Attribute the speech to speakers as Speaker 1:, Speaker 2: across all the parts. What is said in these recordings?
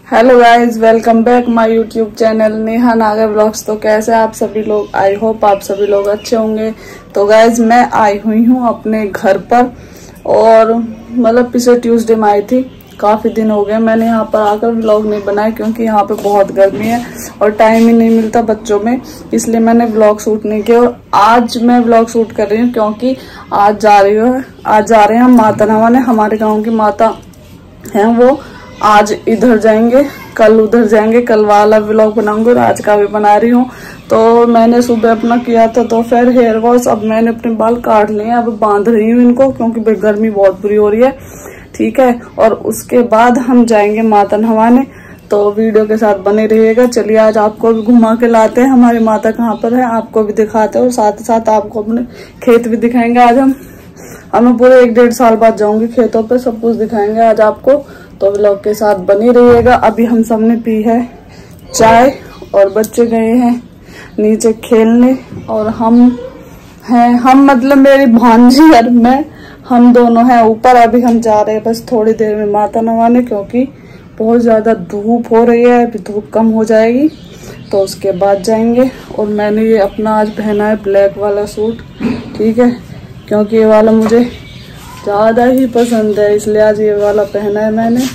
Speaker 1: Hello guys, welcome back my YouTube channel Neha Nagar blogs. तो कैसे आप सभी लोग? आई होप आप सभी लोग अच्छे होंगे। तो गाइज मैं आई हुई हूँ अपने घर पर और मतलब पिछले ट्यूसडे में आई थी। काफी दिन हो गए मैंने यहाँ पर आकर व्लॉग नहीं बनाया क्योंकि यहाँ पे बहुत गर्मी है और टाइम ही नहीं मिलता बच्चों में, इसलिए मैंने व्लॉग शूट नहीं किया। और आज मैं व्लॉग शूट कर रही हूँ क्योंकि आज जा रहे हैं हम माता नवाने। हमारे गाँव की माता है वो आज इधर जाएंगे, कल उधर जाएंगे। कल वाला व्लॉग बनाऊंगी और आज का भी बना रही हूँ। तो मैंने सुबह अपना किया था तो फिर हेयर वॉश। अब मैंने अपने बाल काट लिए, अब बांध रही हूँ इनको क्योंकि गर्मी बहुत बुरी हो रही है। ठीक है, और उसके बाद हम जाएंगे माता नहाने। तो वीडियो के साथ बने रहिएगा। चलिए आज आपको भी घुमा के लाते हैं, हमारी माता कहाँ पर है आपको भी दिखाते हैं और साथ ही साथ आपको अपने खेत भी दिखाएंगे। आज हम पूरे 1-1.5 साल बाद जाऊंगी खेतों पे, सब कुछ दिखाएंगे आज आपको। तो व्लॉग के साथ बनी रहिएगा। अभी हम सबने पी है चाय और बच्चे गए हैं नीचे खेलने और हम मतलब मेरी भांजी और मैं, हम दोनों हैं ऊपर। अभी हम जा रहे हैं बस थोड़ी देर में माता नवाने क्योंकि बहुत ज्यादा धूप हो रही है। अभी धूप कम हो जाएगी तो उसके बाद जाएंगे। और मैंने ये अपना आज पहना है ब्लैक वाला सूट, ठीक है, क्योंकि ये वाला मुझे ज्यादा ही पसंद है, इसलिए आज ये वाला पहना है मैंने।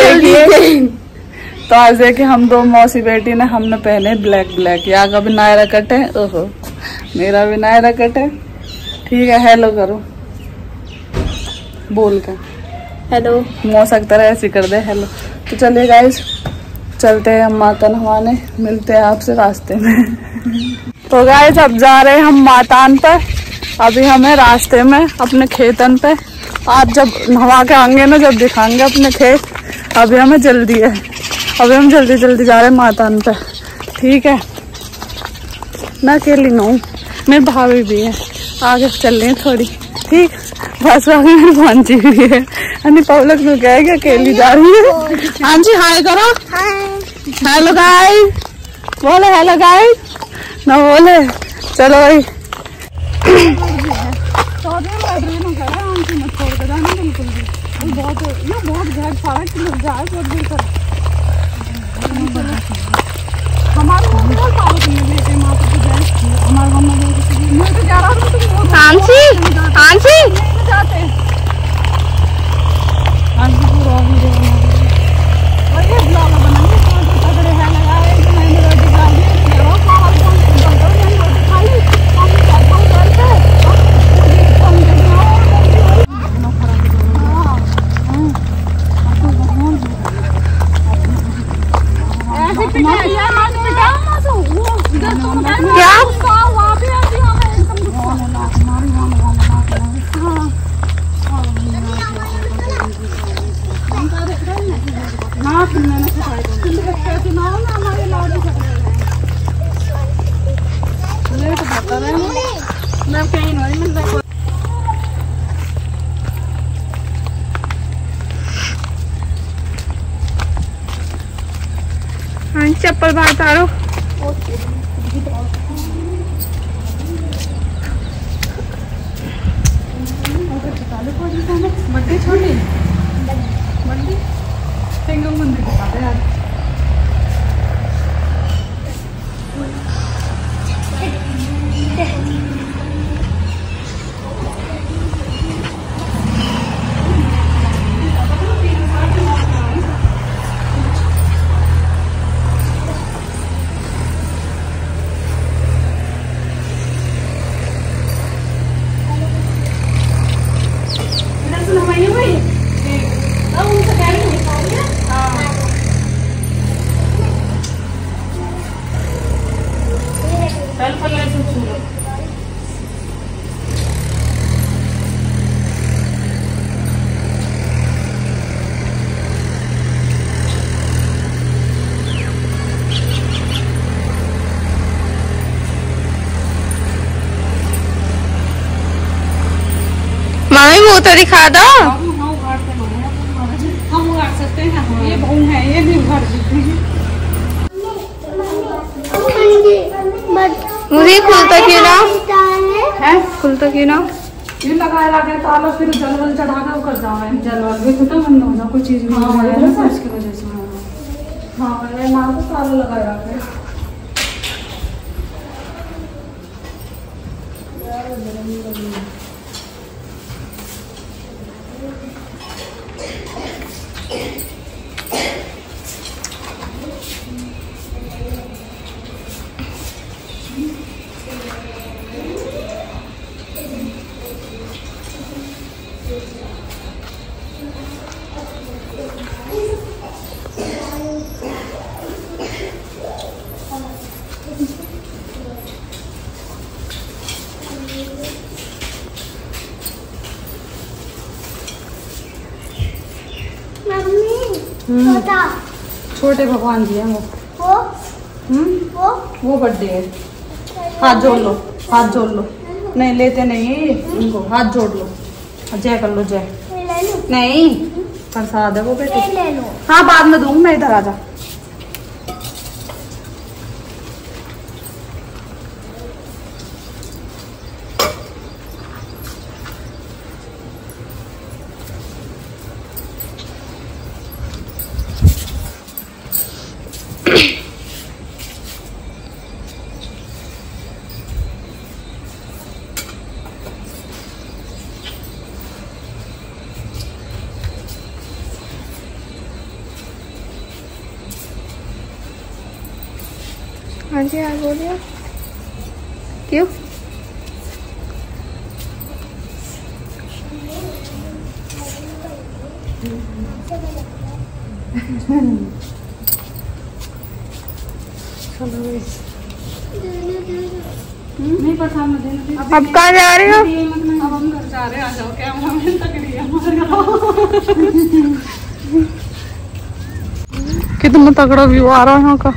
Speaker 1: आज देखिए हम दो मौसी बेटी ने हमने पहने ब्लैक। यहाँ का भी नायरा कट है, ओहो मेरा भी नायरा कट है। ठीक है, हेलो करो बोल कर, हेलो। मौसा की तरह ऐसे कर दे हेलो। तो चलिए गाइस चलते हैं हम माता नहाने, मिलते हैं आपसे रास्ते में। तो गाइस अब जा रहे हैं हम मातान पर। अभी हमें रास्ते में अपने खेतन पे आज जब नहा के आएंगे ना, जब दिखाएंगे अपने खेत। अभी हमें जल्दी है, अभी हम जल्दी जा रहे हैं मातान पे। ठीक है, मैं अकेली ना हूँ, मेरी भाभी भी है, आगे चल रही है थोड़ी। ठीक, बस आगे मेरी भांजी भी है। अन्य पब्लिक में कहे कि अकेली जा रही है। हाँ जी, हाय करो, हेलो गाइस, बोले हेलो गाइस ना, बोले चलो भाई। बहुत घर सारा लग जाए हमारे चप्पल बाहर तारो। बड्डी छोटी बड्डी सिंगल मंदिर दिखाते यार।
Speaker 2: मामी मुँह तो दिखा दो।
Speaker 1: हम उगाड़ सकते हैं, ये बहू है, ये भी उगाड़ सकते हैं।
Speaker 2: मुझे खुलता क्यों ना है, खुलता क्यों ना?
Speaker 1: ये लगाए लगे ताला, फिर जलवल चढ़ा कर कर जाओ। जलवल भी खत्म बंद हो जाओ, कोई चीज नहीं इसकी वजह से। हाँ मेहमान को ताला लगाया है। छोटे भगवान जी हैं वो बर्थडे है। हाथ जोड़ लो, हाथ जोड़ लो। नहीं लेते नहीं इनको, हाथ जोड़ लो, जय कर लो जय। नहीं प्रसाद है वो बेटे। हाँ बाद में दूंगी मैं, इधर आ जा।
Speaker 2: हाँ जी हाँ बोलिए। क्यों?
Speaker 1: नहीं पता मुझे।
Speaker 2: अब कहाँ जा रहे हो?
Speaker 1: अब हम घर जा रहे हैं। आ जाओ, कैमरा मैन तकड़ी है हमारे।
Speaker 2: कितना तगड़ा व्यू आ रहा है यहाँ का।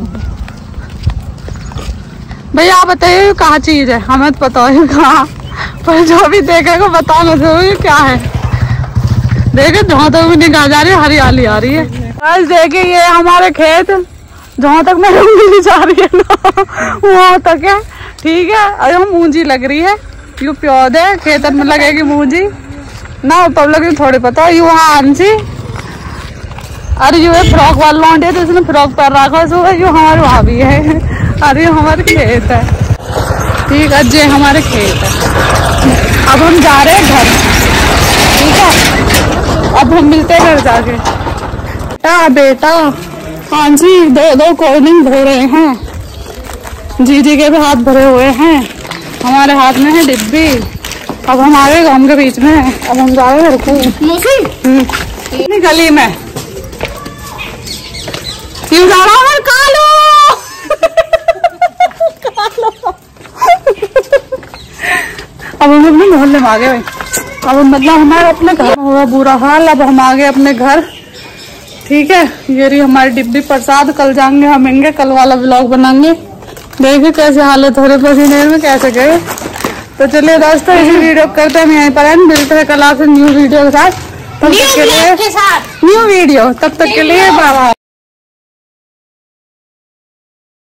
Speaker 2: भैया आप बताइए कहाँ चीज है, हमें तो पता है कहाँ, पर जो भी देखेगा बताना जरूरी क्या है। देखे जहाँ तक भी निगाह जा रही है हरियाली आ रही है। आज देखिए ये हमारे खेत, जहाँ तक मेरी उंगली जा रही है ना वहाँ तक है। ठीक है, अरे हम मूंजी लग रही है, यू प्योद है खेतर में लगेगी मूंजी ना। पब्लिक थोड़ी पता यू वहाँ आंसी। अरे यू फ्रॉक वाला लौंडे है तो उसने फ्रॉक पर रखा है, यू हमारे वहाँ भी है। अरे हमारे खेत है। ठीक है जी, हमारे खेत है। अब हम जा रहे हैं घर। ठीक है, अब हम मिलते हैं घर जाके। बेटा हाँ जी, दो कोल्ड ड्रिंक धो रहे हैं। जीजी के भी हाथ भरे हुए हैं, हमारे हाथ में है डिब्बी। अब हम आ गए गाँव के बीच में। अब हम जा रहे हैं गली में। क्यों जा रहा हूँ कालू? अब हम अपने मोहल्ले में आ गए। अब मतलब हमारे अपने घर हुआ बुरा हाल। अब हम आ गए अपने घर। ठीक है, ये रही हमारी डिब्बी प्रसाद। कल जाएंगे हम इंगे, कल वाला व्लॉग बनाएंगे। देखिए कैसे हालत हो रही पसीने में, कैसे गए। तो चलिए दोस्तों इसी वीडियो करते हैं यहीं पर। मिलते हैं कल आपसे न्यू वीडियो के साथ। तब तक के लिए न्यू वीडियो, तब तक के लिए बाय बाय।